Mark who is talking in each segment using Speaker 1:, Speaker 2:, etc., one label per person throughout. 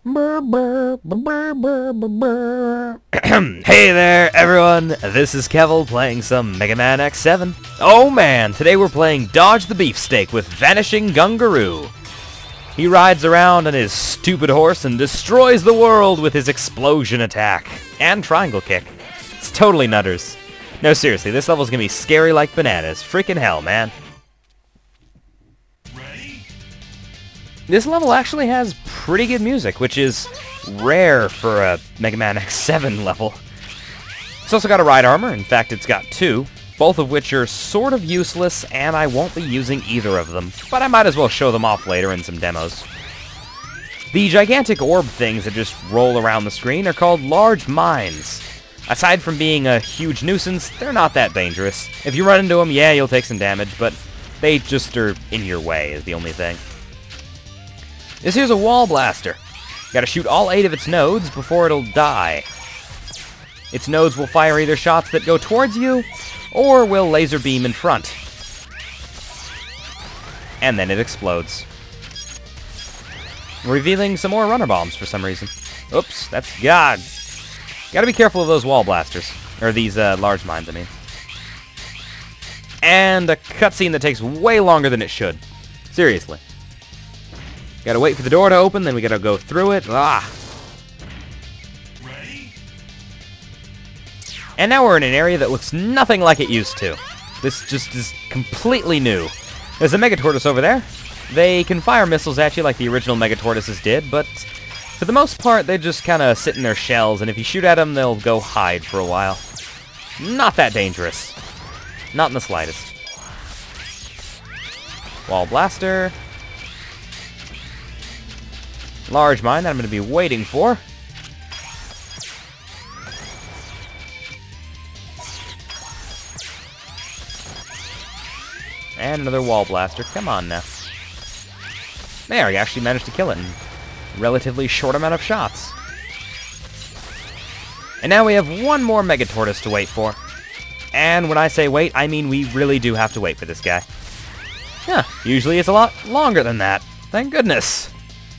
Speaker 1: Hey there, everyone! This is Kevvl playing some Mega Man X7. Oh man, today we're playing Dodge the Beefsteak with Vanishing Gungaroo. He rides around on his stupid horse and destroys the world with his explosion attack and triangle kick. It's totally nutters. No, seriously, this level's gonna be scary like bananas. Freaking hell, man. This level actually has pretty good music, which is rare for a Mega Man X7 level. It's also got a ride armor. In fact, it's got two, both of which are sort of useless, and I won't be using either of them, but I might as well show them off later in some demos. The gigantic orb things that just roll around the screen are called large mines. Aside from being a huge nuisance, they're not that dangerous. If you run into them, yeah, you'll take some damage, but they just are in your way is the only thing. This here's a wall blaster. Gotta shoot all 8 of its nodes before it'll die. Its nodes will fire either shots that go towards you, or will laser beam in front. And then it explodes. Revealing some more runner bombs for some reason. Oops, that's God. Gotta be careful of those wall blasters. Or these large mines, I mean. And a cutscene that takes way longer than it should. Seriously. Gotta wait for the door to open, then we gotta go through it. Ah!
Speaker 2: Ready?
Speaker 1: And now we're in an area that looks nothing like it used to. This just is completely new. There's a Mega Tortoise over there. They can fire missiles at you like the original Mega Tortoises did, but for the most part, they just kinda sit in their shells, and if you shoot at them, they'll go hide for a while. Not that dangerous. Not in the slightest. Wall blaster. Large mine that I'm going to be waiting for. And another wall blaster. Come on now. There, I actually managed to kill it in a relatively short amount of shots. And now we have one more Mega Tortoise to wait for. And when I say wait, I mean we really do have to wait for this guy. Yeah, usually it's a lot longer than that. Thank goodness.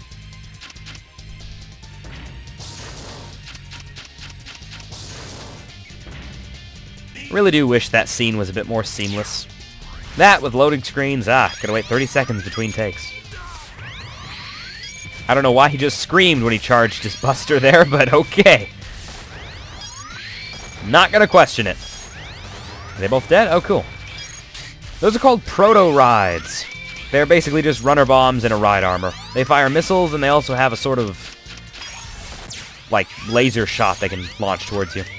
Speaker 1: Really do wish that scene was a bit more seamless. That, with loading screens, gotta wait 30 seconds between takes. I don't know why he just screamed when he charged his buster there, but okay. Not gonna question it. Are they both dead? Oh, cool. Those are called proto-rides. They're basically just runner bombs and a ride armor. They fire missiles, and they also have a sort of, like, laser shot they can launch towards you.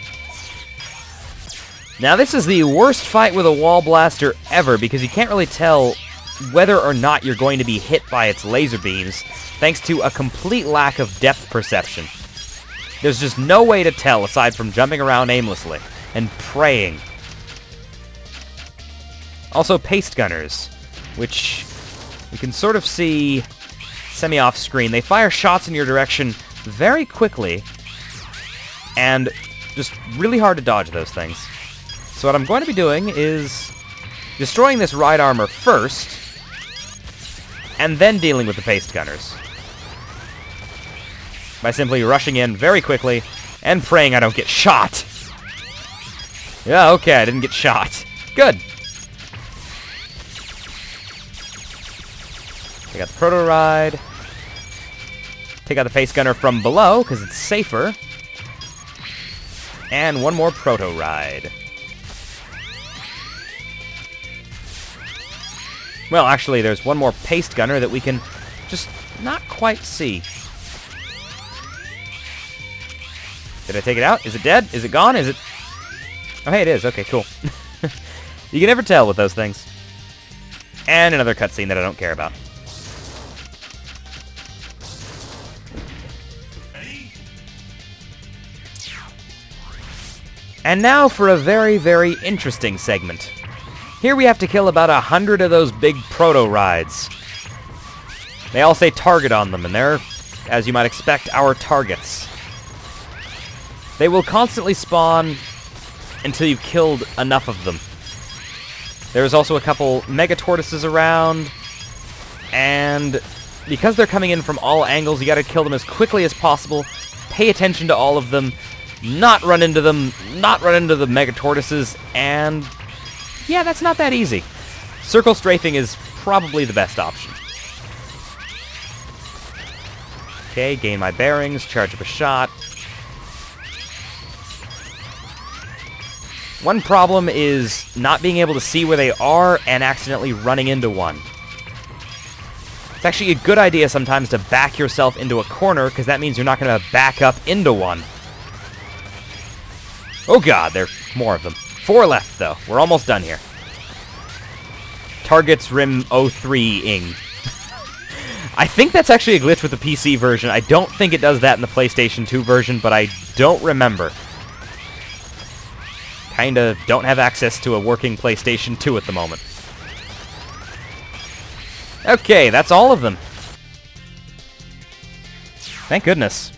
Speaker 1: Now this is the worst fight with a wall blaster ever because you can't really tell whether or not you're going to be hit by its laser beams thanks to a complete lack of depth perception. There's just no way to tell aside from jumping around aimlessly and praying. Also paste gunners, which we can sort of see semi-off screen. They fire shots in your direction very quickly and just really hard to dodge those things. So what I'm going to be doing is destroying this ride armor first, and then dealing with the paste gunners. By simply rushing in very quickly, and praying I don't get shot. Yeah, okay, I didn't get shot. Good. Take out the proto-ride. Take out the paste gunner from below, because it's safer. And one more proto-ride. Well, actually, there's one more paste gunner that we can just not quite see. Did I take it out? Is it dead? Is it gone? Is it... Oh, hey, it is. Okay, cool. You can never tell with those things. And another cutscene that I don't care about. And now for a very, very interesting segment. Here we have to kill about 100 of those big proto-rides. They all say target on them, and they're, as you might expect, our targets. They will constantly spawn until you've killed enough of them. There's also a couple Mega Tortoises around, and because they're coming in from all angles, you gotta kill them as quickly as possible, pay attention to all of them, not run into them, not run into the mega tortoises, and yeah, that's not that easy. Circle strafing is probably the best option. Okay, gain my bearings, charge up a shot. One problem is not being able to see where they are and accidentally running into one. It's actually a good idea sometimes to back yourself into a corner, because that means you're not going to back up into one. Oh god, there are more of them. 4 left, though. We're almost done here. Targets Rim 03-ing. I think that's actually a glitch with the PC version. I don't think it does that in the PlayStation 2 version, but I don't remember. Kinda don't have access to a working PlayStation 2 at the moment. Okay, that's all of them. Thank goodness.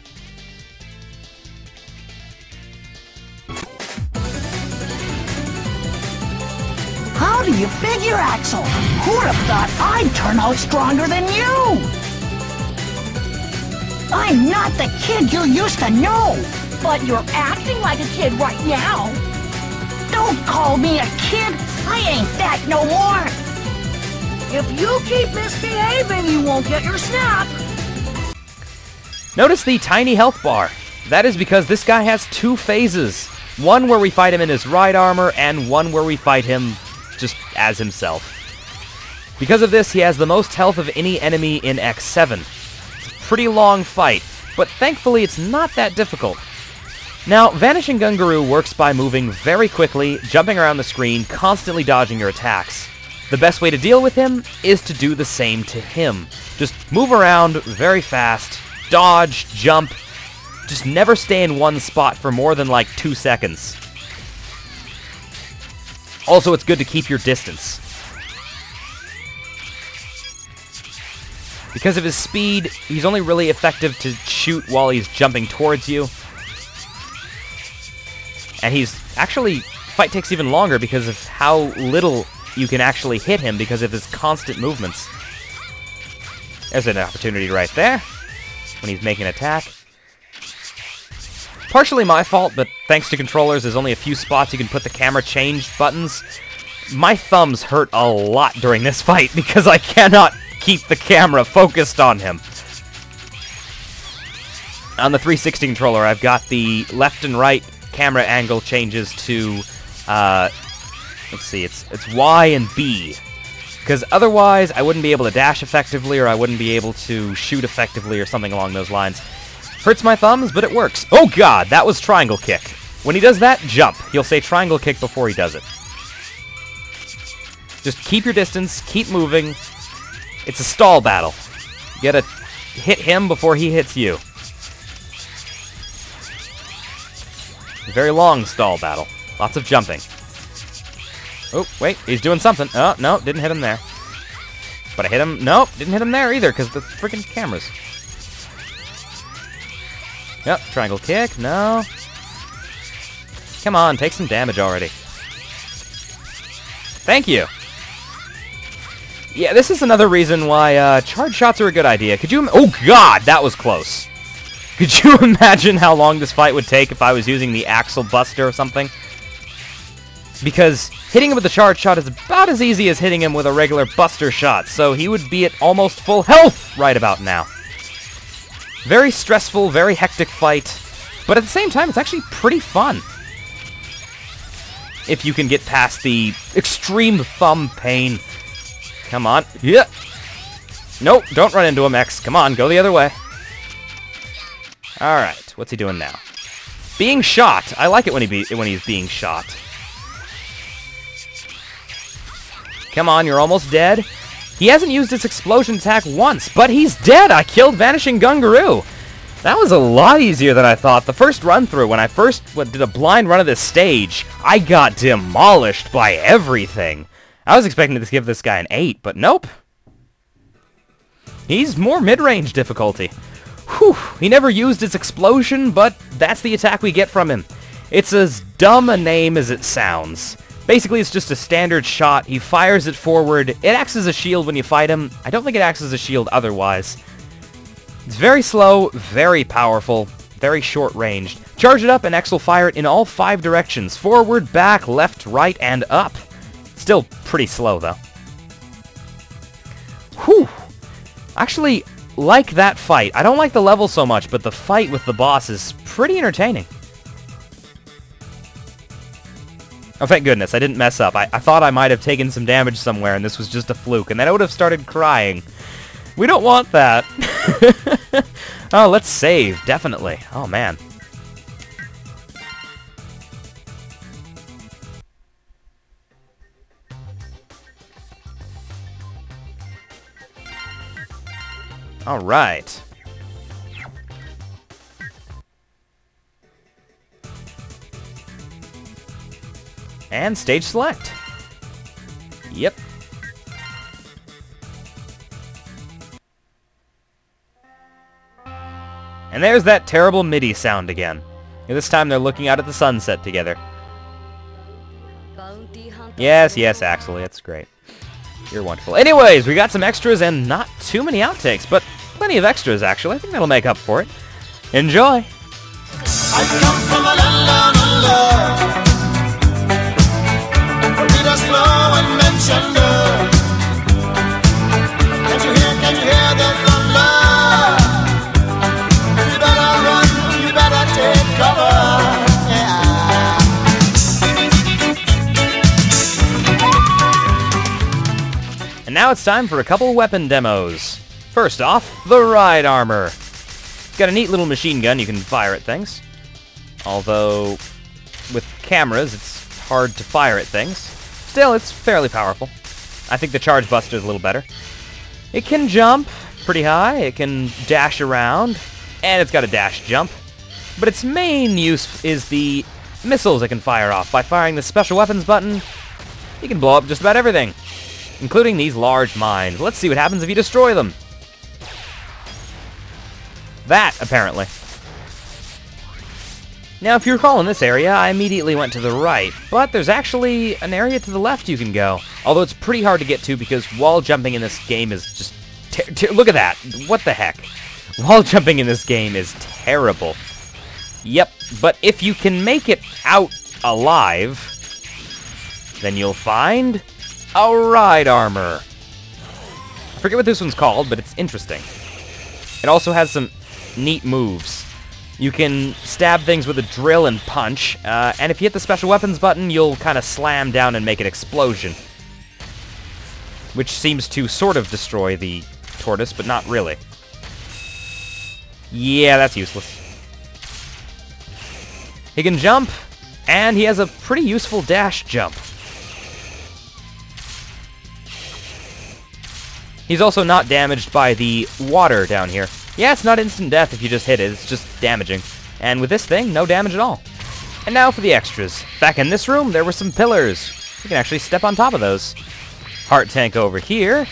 Speaker 2: How do you figure, Axel? Who'd have thought I'd turn out stronger than you? I'm not the kid you used to know.
Speaker 3: But you're acting like a kid right now.
Speaker 2: Don't call me a kid. I ain't that no more.
Speaker 3: If you keep misbehaving, you won't get your snap.
Speaker 1: Notice the tiny health bar. That is because this guy has 2 phases. One where we fight him in his ride armor, and one where we fight him just as himself. Because of this, he has the most health of any enemy in X7. It's a pretty long fight, but thankfully it's not that difficult. Now, Vanishing Gungaroo works by moving very quickly, jumping around the screen, constantly dodging your attacks. The best way to deal with him is to do the same to him. Just move around very fast, dodge, jump, just never stay in one spot for more than like 2 seconds. Also, it's good to keep your distance. Because of his speed, he's only really effective to shoot while he's jumping towards you. And he's actually, fight takes even longer because of how little you can actually hit him because of his constant movements. There's an opportunity right there when he's making an attack. Partially my fault, but thanks to controllers, there's only a few spots you can put the camera change buttons. My thumbs hurt a lot during this fight because I cannot keep the camera focused on him. On the 360 controller, I've got the left and right camera angle changes to, let's see, it's Y and B. Because otherwise, I wouldn't be able to dash effectively, or I wouldn't be able to shoot effectively, or something along those lines. Hurts my thumbs, but it works. Oh god, that was triangle kick. When he does that, jump. He'll say triangle kick before he does it. Just keep your distance, keep moving. It's a stall battle. You gotta hit him before he hits you. A very long stall battle. Lots of jumping. Oh, wait, he's doing something. Oh, no, didn't hit him there. But I hit him. Nope, didn't hit him there either, because the freaking cameras. Yep, triangle kick. No. Come on, take some damage already. Thank you. Yeah, this is another reason why charge shots are a good idea. Could you... Oh, God, that was close. Could you imagine how long this fight would take if I was using the Axel Buster or something? Because hitting him with the charge shot is about as easy as hitting him with a regular Buster shot, so he would be at almost full health right about now. Very stressful, very hectic fight, but at the same time, it's actually pretty fun. If you can get past the extreme thumb pain. Come on. Yeah. Nope, don't run into him, X. Come on, go the other way. Alright, what's he doing now? Being shot. I like it when he's being shot. Come on, you're almost dead. He hasn't used his explosion attack once, but he's dead! I killed Vanishing Gungaroo! That was a lot easier than I thought. The first run-through, when I first did a blind run of this stage, I got demolished by everything. I was expecting to give this guy an 8, but nope. He's more mid-range difficulty. Whew, he never used his explosion, but that's the attack we get from him. It's as dumb a name as it sounds. Basically, it's just a standard shot. He fires it forward. It acts as a shield when you fight him. I don't think it acts as a shield otherwise. It's very slow, very powerful, very short-ranged. Charge it up and X will fire it in all 5 directions. Forward, back, left, right, and up. Still pretty slow, though. Whew! Actually, like that fight. I don't like the level so much, but the fight with the boss is pretty entertaining. Oh, thank goodness, I didn't mess up. I thought I might have taken some damage somewhere, and this was just a fluke, and then I would have started crying. We don't want that. Oh, let's save, definitely. Oh, man. All right. And stage select. Yep. And there's that terrible MIDI sound again. And this time they're looking out at the sunset together. Yes, yes, Axel, that's great. You're wonderful. Anyways, we got some extras and not too many outtakes, but plenty of extras, actually. I think that'll make up for it. Enjoy!
Speaker 4: I come from a land down under. Beat us slow and mention can you hear the thunder? You better run, you better take cover. Yeah.
Speaker 1: And now it's time for a couple weapon demos. First off, the ride armor. It's got a neat little machine gun you can fire at things. Although, with cameras, it's hard to fire at things. Still, it's fairly powerful. I think the charge buster is a little better. It can jump pretty high, it can dash around, and it's got a dash jump. But its main use is the missiles it can fire off. By firing the special weapons button, you can blow up just about everything, including these large mines. Let's see what happens if you destroy them. That, apparently. Now, if you recall in this area, I immediately went to the right, but there's actually an area to the left you can go. Although it's pretty hard to get to because wall jumping in this game is just... look at that! What the heck? Wall jumping in this game is terrible. Yep, but if you can make it out alive, then you'll find a ride armor. I forget what this one's called, but it's interesting. It also has some neat moves. You can stab things with a drill and punch, and if you hit the special weapons button, you'll kind of slam down and make an explosion. Which seems to sort of destroy the tortoise, but not really. Yeah, that's useless. He can jump, and he has a pretty useful dash jump. He's also not damaged by the water down here. Yeah, it's not instant death if you just hit it, it's just damaging. And with this thing, no damage at all. And now for the extras. Back in this room, there were some pillars. You can actually step on top of those. Heart tank over here.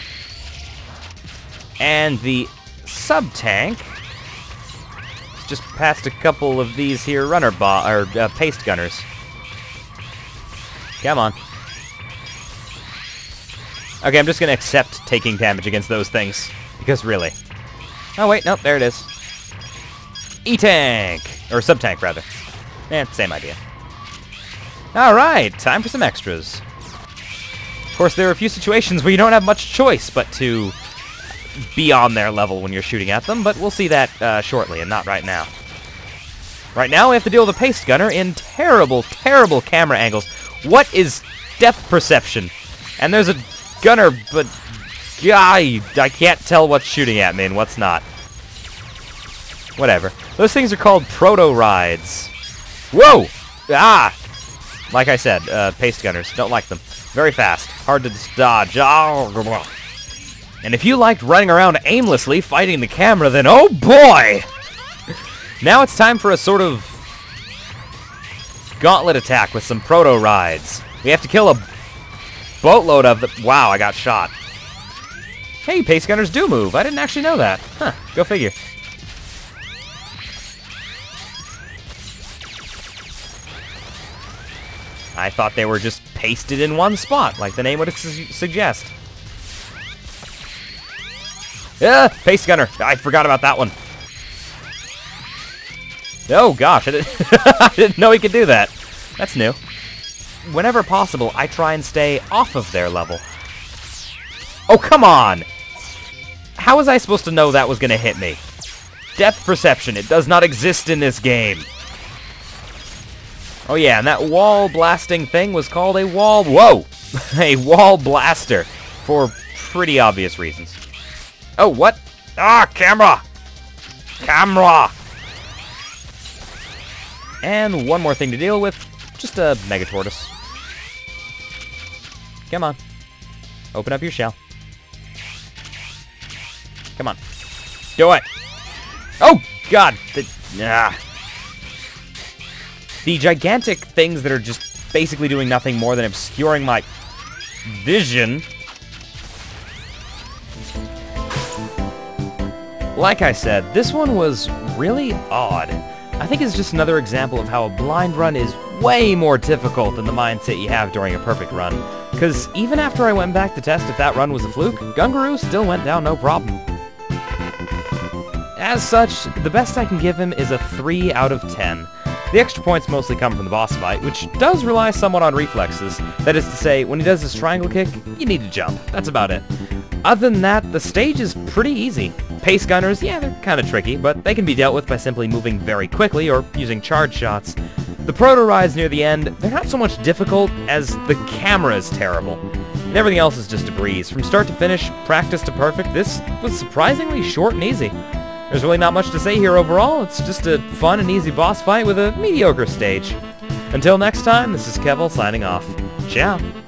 Speaker 1: And the sub-tank just past a couple of these here paste gunners. Come on. Okay, I'm just gonna accept taking damage against those things. Because really. Oh wait, nope, there it is. E-tank! Or sub-tank, rather. Same idea. Alright, time for some extras. Of course, there are a few situations where you don't have much choice but to be on their level when you're shooting at them, but we'll see that shortly, and not right now. Right now, we have to deal with a paste gunner in terrible, terrible camera angles. What is depth perception? And there's a gunner, but... I can't tell what's shooting at me and what's not. Whatever. Those things are called proto-rides. Whoa! Ah! Like I said, paste gunners. Don't like them. Very fast. Hard to dodge. And if you liked running around aimlessly fighting the camera, then oh boy! Now it's time for a sort of gauntlet attack with some proto-rides. We have to kill a boatload of them. Wow, I got shot. Hey, paste gunners do move. I didn't actually know that. Huh, go figure. I thought they were just pasted in one spot, like the name would suggest. Yeah, paste gunner. I forgot about that one. Oh gosh, I didn't know he could do that. That's new. Whenever possible, I try and stay off of their level. Oh, come on! How was I supposed to know that was going to hit me? Depth perception, it does not exist in this game. Oh yeah, and that wall blasting thing was called a wall... Whoa! A wall blaster. For pretty obvious reasons. Oh, what? Ah, camera! Camera! And one more thing to deal with. Just a Mega Tortoise. Come on. Open up your shell. Come on. Do it! Oh, God! The gigantic things that are just basically doing nothing more than obscuring my vision. Like I said, this one was really odd. I think it's just another example of how a blind run is way more difficult than the mindset you have during a perfect run. Because even after I went back to test if that run was a fluke, Gungaroo still went down no problem. As such, the best I can give him is a 3 out of 10. The extra points mostly come from the boss fight, which does rely somewhat on reflexes. That is to say, when he does his triangle kick, you need to jump. That's about it. Other than that, the stage is pretty easy. Pace gunners, yeah, they're kind of tricky, but they can be dealt with by simply moving very quickly or using charge shots. The proto rides near the end, they're not so much difficult as the camera is terrible. And everything else is just a breeze. From start to finish, practice to perfect, this was surprisingly short and easy. There's really not much to say here overall, it's just a fun and easy boss fight with a mediocre stage. Until next time, this is Kevvl signing off. Ciao!